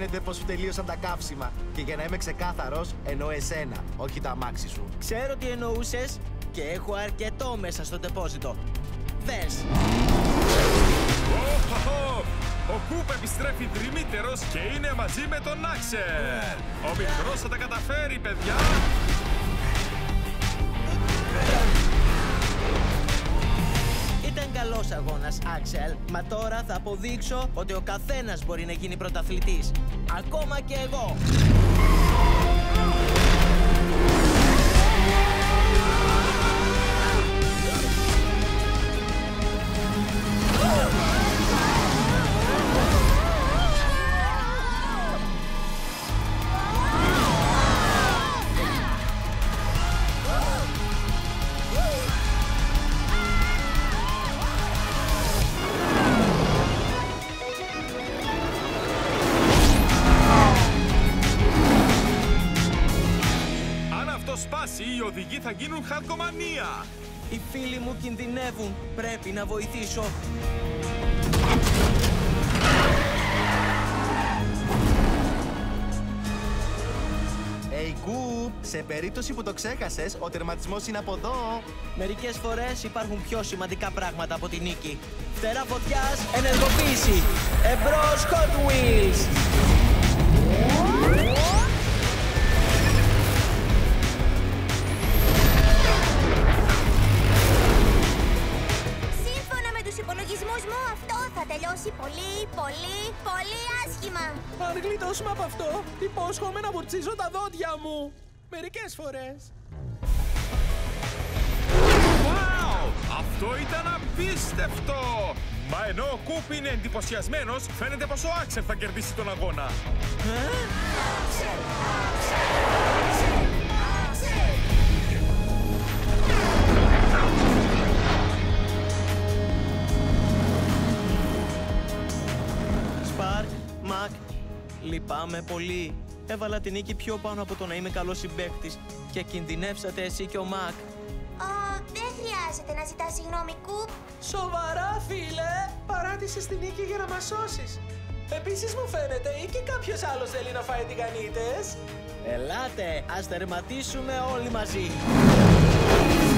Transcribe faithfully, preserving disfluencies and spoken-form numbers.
φαίνεται πως σου τελείωσαν τα καύσιμα. Και για να είμαι ξεκάθαρος, εννοώ εσένα, όχι τα αμάξι σου. Ξέρω τι εννοούσες και έχω αρκετό μέσα στο τεπόζιτο. Δες. Ο Κουπ επιστρέφει δρυμύτερος και είναι μαζί με τον Άξελ. Ο μικρός θα τα καταφέρει, παιδιά. Ήταν καλός αγώνας, Άξελ. Μα τώρα θα αποδείξω ότι ο καθένας μπορεί να γίνει πρωταθλητής. Ακόμα και εγώ. Οι οδηγοί θα γίνουν χαλκομανία. Οι φίλοι μου κινδυνεύουν. Πρέπει να βοηθήσω. Hey, Κουπ, σε περίπτωση που το ξέχασες, ο τερματισμός είναι από εδώ. Μερικές φορές υπάρχουν πιο σημαντικά πράγματα από τη νίκη. Φτερά φωτιάς, ενεργοποίηση. Εμπρός Hot Wheels. Τελειώσει πολύ, πολύ, πολύ άσχημα. Αν γλιτώσουμε από αυτό, υπόσχομαι να βουρτσίζω τα δόντια μου. Μερικές φορές. Wow! Αυτό ήταν απίστευτο! Μα ενώ ο Κουπ είναι εντυπωσιασμένος, φαίνεται πως ο Άξελ θα κερδίσει τον αγώνα. Μακ, λυπάμαι πολύ. Έβαλα την νίκη πιο πάνω από το να είμαι καλός συμπαίκτης και κινδυνεύσατε εσύ και ο Μακ. Ω, δεν χρειάζεται να ζητάς συγγνώμη, Κουπ. Σοβαρά, φίλε! Παράτησες την νίκη για να μας σώσεις. Επίσης μου φαίνεται ή και κάποιος άλλος θέλει να φάει τηγανίτες. Ελάτε, ας τερματίσουμε όλοι μαζί.